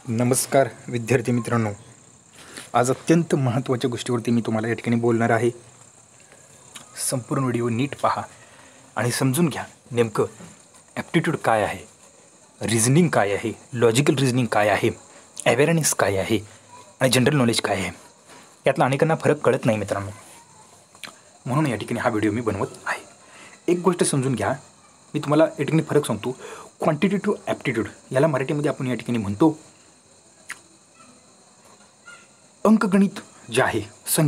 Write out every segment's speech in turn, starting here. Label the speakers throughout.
Speaker 1: नमस्कार विद्यार्थी मित्रांनो, आज अत्यंत महत्त्वाच्या गोष्टीवरती मी तुम्हाला या ठिकाणी बोलणार आहे. संपूर्ण व्हिडिओ नीट पहा आणि समजून घ्या नेमकं ॲप्टिट्यूड काय आहे, रिझनिंग काय आहे, लॉजिकल रिझनिंग काय आहे, अवेअरनेस काय आहे आणि जनरल नॉलेज काय आहे. यातला अनेकांना फरक कळत नाही मित्रांनो, म्हणून या ठिकाणी हा व्हिडिओ मी बनवत आहे. एक गोष्ट समजून घ्या, मी तुम्हाला या ठिकाणी फरक सांगतो. क्वांटिटेटिव्ह ॲप्टिट्यूड याला मराठीमध्ये आपण या ठिकाणी म्हणतो अंकगणित जे आहे,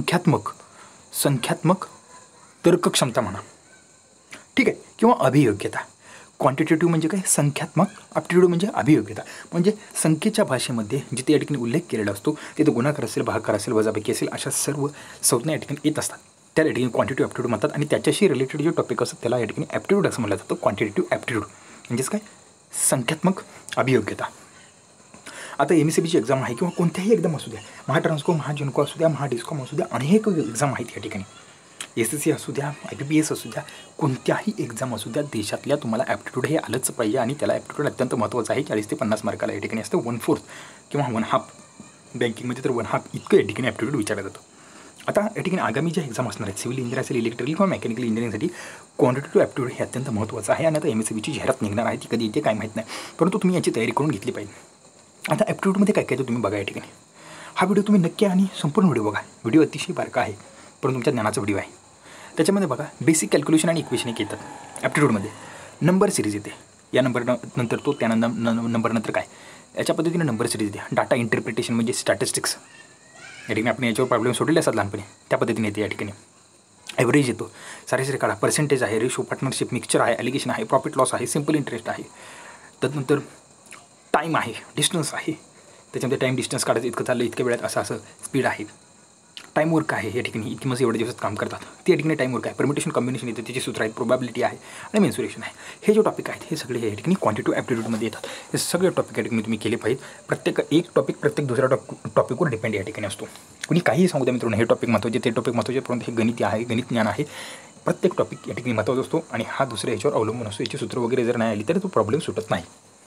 Speaker 1: संख्यात्मक तर्कक्षमता म्हणा, ठीक आहे, किंवा अभियोग्यता. क्वांटिटेटिव्ह म्हणजे काय, संख्यात्मक. ॲप्टिट्यूड म्हणजे अभियोग्यता, म्हणजे संख्येच्या भाषेमध्ये जिथे या ठिकाणी उल्लेख केलेला असतो तिथे गुणाकार असेल, भागाकार असेल, वजाबाकी असेल, अशा सर्व संज्ञा या ठिकाणी येत असतात. त्या ठिकाणी क्वांटिटेटिव्ह ॲप्टिट्यूड म्हणतात आणि त्याच्याशी रिलेटेड जे टॉपिक असतात त्याला या ठिकाणी ॲप्टिट्यूड असं म्हटलं जातं. क्वांटिटेटिव्ह ॲप्टिट्यूड म्हणजेच काय, संख्यात्मक अभियोग्यता. आता MSCBची एक्झाम आहे किंवा कोणत्याही एक्झाम असू द्या, महाट्रान्सको, महाजिनको असू द्या, महाडिस्कॉम असू द्या, अनेक एक्झाम आहेत या ठिकाणी. SSC असू द्या, IBPS असू द्या, कोणत्याही एक्झाम असू द्या, देशातल्या तुम्हाला ॲप्टिट्यूड हे आलंच पाहिजे. आणि त्याला ॲप्टिट्यूड अत्यंत महत्त्वाचं आहे. 40 ते 50 मार्काला या ठिकाणी असतं. 1/4 किंवा 1/2. बँकिंगमध्ये तर 1/2 इतकं या ठिकाणी ॲप्टिट्यूड विचारलं जातं. आता या ठिकाणी आगामी ज्या एक्झाम असणार आहेत, सिव्हिल इंजिनियर असेल, इलेक्ट्रिकल किंवा मेकॅनिकल इंजिनिअरिंगसाठी क्वांटिटेटिव्ह ॲप्टिट्यूड हे अत्यंत महत्त्वाचं आहे. आणि आता MSCBची जाहिरात निघणार आहे, ती कधी येते काय माहीत नाही, परंतु तुम्ही याची तयारी करून घेतली पाहिजे. आता ॲप्टिट्यूडमध्ये काय काय तर तुम्ही बघा या ठिकाणी. हा व्हिडिओ तुम्ही नक्की आणि संपूर्ण व्हिडिओ बघा. व्हिडिओ अतिशय बारका आहे, पण तुमच्या ज्ञानाचा व्हिडिओ आहे. त्याच्यामध्ये बघा बेसिक कॅल्क्युलेशन आणि इक्वेशन एक येतात. ॲप्टिट्यूडमध्ये नंबर सिरीज येते, या नंतर तो नंबरनंतर काय, याच्या पद्धतीने नंबर सिरीज येते. डाटा इंटरप्रिटेशन म्हणजे स्टॅटिस्टिक्स, या ठिकाणी आपण याच्यावर प्रॉब्लेम सोडलेले असतात लहानपणी, त्या पद्धतीने येते. या ठिकाणी ॲव्हरेज येतो, सरासरी काढा, पर्सेंटेज आहे, रेशो, पार्टनरशिप, मिक्सचर आहे, ॲलिगेशन आहे, प्रॉफिट लॉस आहे, सिम्पल इंटरेस्ट आहे. त्यानंतर टाईम आहे, डिस्टन्स आहे, त्याच्यामध्ये टाईम डिस्टन्स काढायचं, इतकं चाललं, इतक्या वेळात असं स्पीड आहे. टाईम वर्क आहे, या ठिकाणी इतकी मग एवढ्या दिवसात काम करतात, ते या ठिकाणी टाईम वर्क आहे. परमिटेशन कॉम्बिनेशन येतं, त्याची सूत्र आहेत, प्रोबॅबिलिटी आहे आणि मेन्सुरेशन आहे. हे जे टॉपिक आहेत हे सगळे या ठिकाणी क्वांटिटेटिव्ह ॲप्टिट्यूडमध्ये येतात. हे सगळे टॉपिक या ठिकाणी तुम्ही केले पाहिजेत. एक टॉपिक प्रत्येक दुसऱ्या टॉपिकवर डिपेंड या ठिकाणी असतो. कुणी काहीही सांगू द्या मित्रांनो, हे टॉपिक महत्त्वाचे, ते टॉपिक महत्त्वाचे, परंतु हे गणित आहे, गणित ज्ञान आहे. प्रत्येक टॉपिक या ठिकाणी महत्त्वाचा असतो आणि हा दुसऱ्या ह्याच्यावर अवलंबून असतो. याची सूत्र वगैरे जर नाही आली तर तो प्रॉब्लेम सुटत नाही,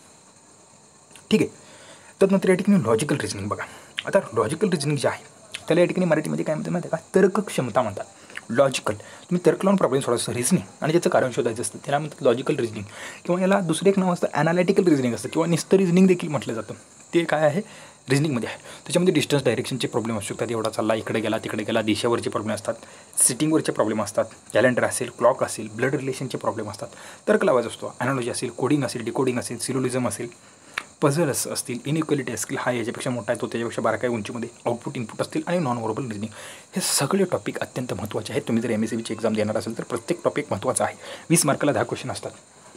Speaker 1: ठीक आहे. त्यानंतर या ठिकाणी लॉजिकल रिझनिंग बघा. आता लॉजिकल रिझनिंग जे आहे त्याला या ठिकाणी मराठीमध्ये काय म्हणतात माहिती आहे का, तर्कक्षमता म्हणतात. लॉजिकल, तुम्ही तर्क लावून प्रॉब्लेम सोडवायचं, रिझनिंग आणि त्याचं कारण शोधायचं असतं, त्याला म्हणतात लॉजिकल रिझनिंग. किंवा याला दुसरं एक नाव असतं ॲनालिटिकल रिझनिंग असतं, किंवा नुसतं रिझनिंग देखील म्हटलं जातं. ते काय आहे, रिझनिंगमध्ये आहे. त्याच्यामध्ये डिस्टन्स डायरेक्शनचे प्रॉब्लेम असू शकतात, एवढा चालला, इकडे गेला, तिकडे गेला, दिशेवरचे प्रॉब्लेम असतात, सिटिंगवरचे प्रॉब्लेम असतात, कॅलेंडर असेल, क्लॉक असेल, ब्लड रिलेशनचे प्रॉब्लेम असतात. तर्क लावायचा असतो, ॲनालॉजी असेल, कोडिंग असेल, डिकोडिंग असेल, सिलोलिझम असेल, पझल्स असतील, इनइक्वलिटी असतील, हा याच्यापेक्षा मोठा आहे, तो त्याच्यापेक्षा बारकाई उंचीमध्ये, आउटपुट इनपुट असतील आणि नॉन व्हर्बल रिझनिंग. हे सगळे टॉपिक अत्यंत महत्त्वाचे आहेत. तुम्ही जर MSCBची एक्झाम देणार असेल तर प्रत्येक टॉपिक महत्त्वाचा आहे. 20 मार्काला 10 क्वेश्चन असतात,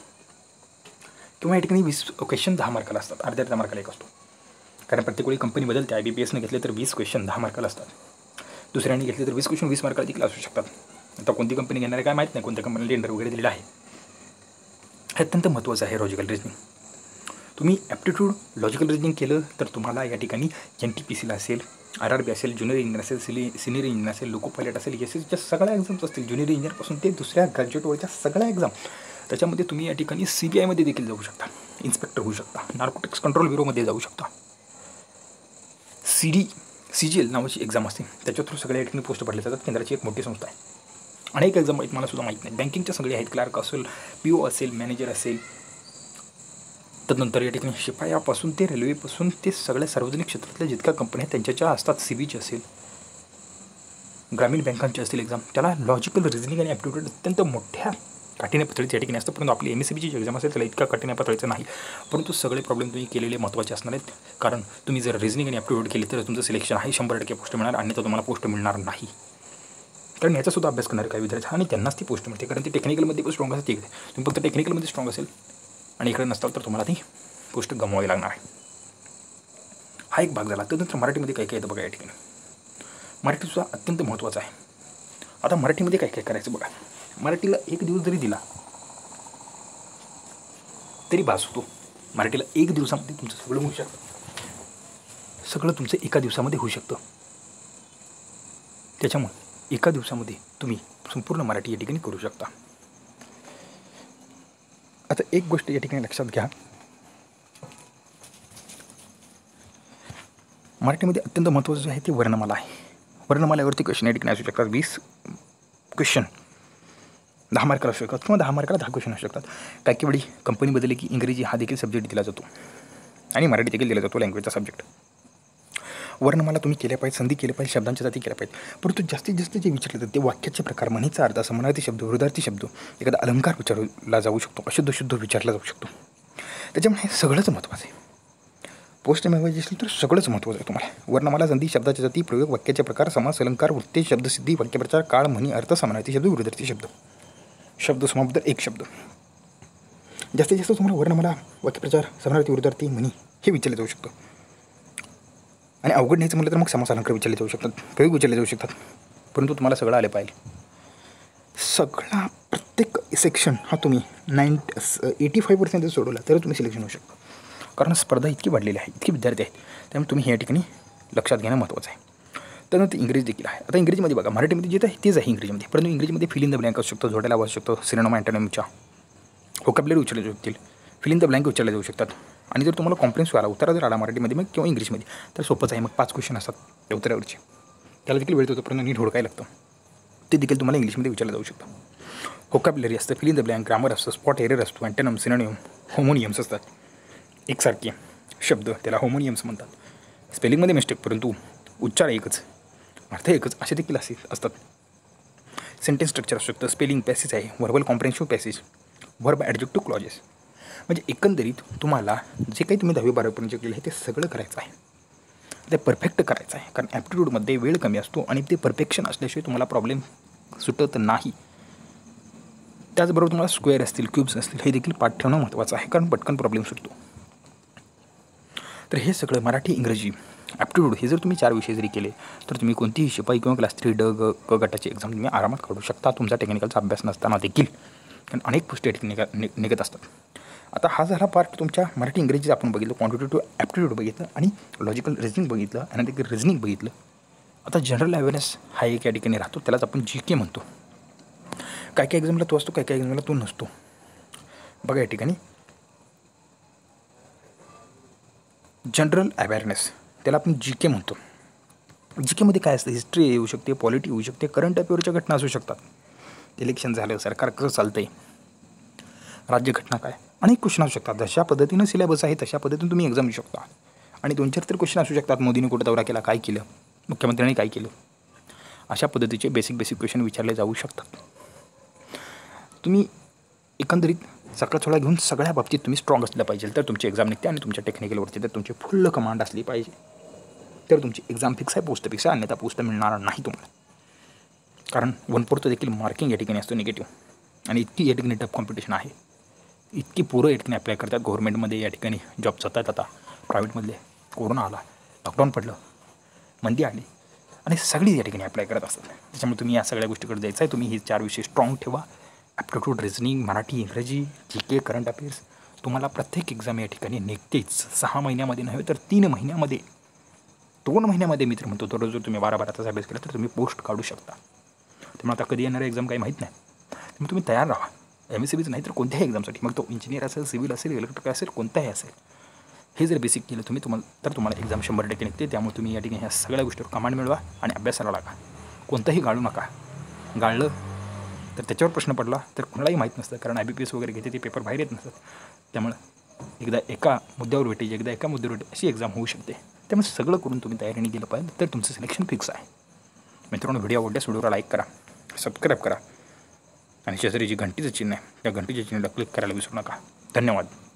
Speaker 1: किंवा या ठिकाणी 20 क्वेश्चन 10 मार्काला असतात, अर्ध्या मार्काला एक असतो. कारण प्रत्येक वेळी कंपनी बदलते. IBPSने घेतले तर 20 क्वेश्चन 10 मार्काला असतात, दुसऱ्याने घेतले तर 20 क्वेश्चन 20 मार्काला देखील असू शकतात. आता कोणती कंपनी घेणार आहे काय माहीत नाही, कोणत्या कंपनीला टेंडर वगैरे दिलेलं आहे. हे अत्यंत महत्त्वाचं आहे लॉजिकल रिझनिंग. तुम्ही ॲप्टिट्यूड लॉजिकल रिझनिंग केलं तर तुम्हाला या ठिकाणी NTPCला असेल, RRB असेल, ज्युनियर इंजिनियर असेल, सिनियर इंजिनियर असेल, लोको पायलट असेल, SSCच्या सगळ्या एक्झाम्स असतील, ज्युनियर इंजिनियरपासून ते दुसऱ्या ग्रॅज्युएटवरच्या सगळ्या एक्झाम, त्याच्यामध्ये तुम्ही या ठिकाणी CBIमध्ये देखील जाऊ शकता, इन्स्पेक्टर होऊ शकता, नार्कोटिक्स कंट्रोल ब्युरोमध्ये जाऊ शकता. CGL नावाची एक्झाम असते, त्याच्या थ्रू सगळ्या ठिकाणी पोस्ट पडले जातात. केंद्राची एक मोठी संस्था आहे. अनेक एक्झाम आहेत, मला सुद्धा माहीत नाही. बँकिंगच्या सगळे आहेत, क्लार्क असेल, PO असेल, मॅनेजर असेल. त्यानंतर या ठिकाणी शिपायापासून ते रेल्वेपासून ते सगळ्या सार्वजनिक क्षेत्रातल्या जितक्या कंपन्या आहेत त्यांच्या असतात. CBची असेल, ग्रामीण बँकांची असतील एक्झाम, त्याला लॉजिकल रिझनिंग आणि ॲप्टिट्यूड अत्यंत मोठ्या काठीण्य पातळीच्या या ठिकाणी असतं. परंतु आपली MSCBची जी एक्झाम असेल त्याला इतका काठीण्य पातळीचं नाही, परंतु सगळे प्रॉब्लेम तुम्ही केलेले महत्त्वाचे असणार आहेत. कारण तुम्ही जर रिझनिंग आणि ॲप्टिट्यूड केले तर तुमचं सिलेक्शन आहे, 100% पोस्ट मिळणार, अन्यथा तुम्हाला पोस्ट मिळणार नाही. कारण याचासुद्धा अभ्यास करणारे काही विद्यार्थी आणि त्यांनाच ती पोस्ट मिळते, कारण ती टेक्निकलमध्ये पण स्ट्रॉंग असते. तुम्ही फक्त टेक्निकलमध्ये स्ट्रॉंग असेल आणि इकडे नसताल तर तुम्हाला ती गोष्ट गमवावी लागणार आहे. हा एक भाग झाला. त्यानंतर मराठीमध्ये काय काय येतं बघा. या ठिकाणी मराठीसुद्धा अत्यंत महत्त्वाचा आहे. आता मराठीमध्ये काय काय करायचं बघा. मराठीला एक दिवस जरी दिला तरी बास होतो. मराठीला एक दिवसामध्ये तुमचं सगळं होऊ शकतं, सगळं तुमचं एका दिवसामध्ये होऊ शकतं. त्याच्यामुळे एका दिवसामध्ये तुम्ही संपूर्ण मराठी या ठिकाणी करू शकता. आता एक गोष्ट या ठिकाणी लक्षात घ्या, मराठीमध्ये अत्यंत महत्त्वाचं जे आहे ते वर्णमाला आहे. वर्णमाल्यावरती क्वेश्चन या ठिकाणी असू शकतात. 20 क्वेश्चन 10 मार्काला असू शकतात किंवा 10 मार्काला 10 क्वेश्चन असू शकतात. काही वेळी कंपनी बदलली की इंग्रजी हा देखील सब्जेक्ट दिला जातो आणि मराठी देखील दिला जातो, लँग्वेजचा सब्जेक्ट. वर्णमाला तुम्ही केल्या पाहिजे, संधी केल्या पाहिजे, शब्दांच्या जाती केल्या पाहिजेत. परंतु जास्तीत जास्त जे विचारले जाते ते वाक्याचे प्रकार, म्हणीचा अर्थ, समानार्थी शब्द, विरुद्धार्थी शब्द, एखादा अलंकार विचारला जाऊ शकतो, अशुद्ध शुद्ध विचारला जाऊ शकतो. त्याच्यामुळे हे सगळंच महत्त्वाचं आहे. पोस्ट मिळवायची असेल तर सगळंच महत्त्वाचं आहे तुम्हाला. वर्णमाला, संधी, शब्दाच्या जाती, प्रयोग, वाक्याचे प्रकार, समास, अलंकार, वृत्ते, शब्दसिद्धी, वाक्यप्रचार, काळ, म्हणी, अर्थ, समानार्थी शब्द, विरुद्धार्थी शब्द, शब्द समाबद्दल एक शब्द. जास्तीत जास्त तुम्हाला वर्णमाला, वाक्यप्रचार, समानार्थी, विरुद्धार्थी, म्हणी हे विचारले जाऊ शकतं. आणि अवघड न्यायचं म्हटलं तर मग समास, अलंकार विचारले जाऊ शकतात, प्रयोग विचारले जाऊ शकतात. परंतु तुम्हाला सगळं आले पाहिजे. सगळा प्रत्येक सेक्शन हा तुम्ही 85% सोडवला तर तुम्ही सिलेक्शन होऊ शकता. कारण स्पर्धा इतकी वाढलेली आहे, इतके विद्यार्थी आहेत, त्यामुळे तुम्ही या ठिकाणी लक्षात घेणं महत्त्वाचं आहे. त्यानंतर इंग्रजी देखील आहे. आता इंग्रजीमध्ये बघा, मराठीमध्ये जे आहे तेच आहे इंग्रजीमध्ये, परंतु इंग्रजीमध्ये फिल इन द ब्लँक असू शकतो, जोडायला असू शकतो, सिनोनिम, अँटोनिमच्या व्होकॅब्युलरी विचारले जाऊ शकतील, फिल इन द ब्लँक विचारले जाऊ शकतात. आणि जर तुम्हाला कॉम्प्लेक्स आला, उत्तर जर आला मराठीमध्ये मग किंवा इंग्लिशमध्ये तर सोपंच आहे. मग 5 क्वेश्चन असतात त्या उत्तरावरचे, त्याला देखील वेळ होतो, परंतु नीट हुडकायला लागतं. ते देखील तुम्हाला इंग्लिशमध्ये विचारलं जाऊ शकतं. व्होकॅब्युलरी असतं, fill in the blank, grammar असतं, स्पॉट एरर असतो, अँटोनिम, सिनोनिम, होमोनियम्स असतात. एकसारखे शब्द त्याला होमोनियम्स म्हणतात. स्पेलिंगमध्ये मिस्टेक, परंतु उच्चार एकच, अर्थ एकच असे देखील असतात. सेंटेन्स स्ट्रक्चर असू शकतं, स्पेलिंग, पॅसेज आहे, verbal comprehensive passage, verb, adjective, clauses. म्हणजे एकंदरीत तुम्हाला जे काही तुम्ही 10वी 12वीपर्यंत केलं आहे ते सगळं करायचं आहे, ते परफेक्ट करायचं आहे. कारण ॲप्टिट्यूडमध्ये वेळ कमी असतो आणि ते परफेक्शन असल्याशिवाय तुम्हाला प्रॉब्लेम सुटत नाही. त्याचबरोबर तुम्हाला स्क्वेअर असतील, क्यूब्स असतील हे देखील पाठ ठेवणं महत्त्वाचं आहे, कारण पटकन प्रॉब्लेम सुटतो. तर हे सगळं मराठी, इंग्रजी, ॲप्टिट्यूड हे जर तुम्ही 4 विषय जरी केले तर तुम्ही कोणतीही शिपाई किंवा क्लास 3 ड ग क गटाची एक्झाम तुम्ही आरामात काढू शकता, तुमचा टेक्निकलचा अभ्यास नसताना देखील. कारण अनेक गोष्टी निघत असतात. आता हा झाला पार्ट तुमच्या मराठी, इंग्रजीचं आपण बघितलं, क्वांटिटेटिव्ह ॲप्टिट्यूड बघितलं आणि लॉजिकल रिझनिंग बघितलं, अनालिटिकल रिझनिंग बघितलं. आता जनरल अवेअरनेस हा एक या ठिकाणी राहतो, त्यालाच आपण GK म्हणतो. काय काय एक्झामला तो असतो, काय काय एक्झामला तो नसतो. बघा या ठिकाणी जनरल अवेअरनेस त्याला आपण GK म्हणतो. GKमध्ये काय असतं, हिस्ट्री येऊ शकते, पॉलिटी येऊ शकते, करंट अफेअरच्या घटना असू शकतात, इलेक्शन झालं, सरकार कसं चालतं आहे, राज्यघटना काय, अनेक क्वेश्चन असू शकतात. जशा पद्धतीनं सिलेबस आहे तशा पद्धतीने तुम्ही एक्झाम देऊ शकता. आणि 2-4 तर क्वेश्चन असू शकतात, मोदीने कुठं दौरा केला, काय केलं, मुख्यमंत्र्यांनी काय केलं, अशा पद्धतीचे बेसिक क्वेश्चन विचारले जाऊ शकतात. तुम्ही एकंदरीत सकाळचोळा घेऊन सगळ्या बाबतीत तुम्ही स्ट्रॉंग असलं पाहिजे तर तुमची एक्झाम निघते. आणि तुमच्या टेक्निकलवरती तर तुमची फुल्ल कमांड असली पाहिजे तर तुमची एक्झाम फिक्स आहे, पोस्ट फिक्स आहे, अन्यथा पोस्ट मिळणार नाही तुम्हाला. कारण 1/4 देखील मार्किंग या ठिकाणी असतो निगेटिव्ह. आणि इतकी या ठिकाणी टफ कॉम्पिटिशन आहे, इतकी पोरं या ठिकाणी अप्लाय करतात. गव्हर्नमेंटमध्ये या ठिकाणी जॉब जातात, आता प्रायव्हेटमधले कोरोना आला, लॉकडाऊन पडलं, मंदी आली आणि सगळी या ठिकाणी अप्लाय करत असतात. त्याच्यामुळे तुम्ही या सगळ्या गोष्टीकडे जायचं आहे. तुम्ही हे 4 विषय स्ट्रॉंग ठेवा. ॲप्टिट्यूड, रिझनिंग, मराठी, इंग्रजी, GK, करंट अफेअर्स. तुम्हाला प्रत्येक एक्झाम या ठिकाणी निघतेच. 6 महिन्यामध्ये नव्हे तर 3 महिन्यामध्ये, 2 महिन्यामध्ये मी तर म्हणतो. दररोज जर तुम्ही 12 तास अभ्यास केला तर तुम्ही पोस्ट काढू शकता. त्यामुळे आता कधी येणारे एक्झाम काही माहीत नाही, त्यामुळे तुम्ही तयार राहा. MSCBच नाही तर कोणत्याही एक्झामसाठी, मग तो इंजिनियर असेल, सिव्हिल असेल, इलेक्ट्रिकल असेल, कोणताही असेल, हे जर बेसिक केलं तुम्हाला एक्झाम 100% निघते. त्यामुळे तुम्ही या ठिकाणी ह्या सगळ्या गोष्टीवर कमांड मिळवा आणि अभ्यासाला लागा. कोणतंही गाळू नका. गाळलं तर त्याच्यावर प्रश्न पडला तर कोणालाही माहीत नसतं, कारण IBPS वगैरे घेते ते पेपर बाहेर येत नसतात. त्यामुळं एकदा एका मुद्द्यावर वेटेज, एकदा एका मुद्द्यावर वेटेज अशी एक्झाम होऊ शकते. त्यामुळे सगळं करून तुम्ही तयारीने गेलं पाहिजे तर तुमचं सिलेक्शन फिक्स आहे. मित्रांनो, व्हिडिओ आवडल्यास व्हिडिओला लाईक करा, सबस्क्राईब करा आणि शेजारी जी घंटीचं चिन्ह आहे त्या घंटीच्या चिन्हाला क्लिक करायला विसरू नका. धन्यवाद.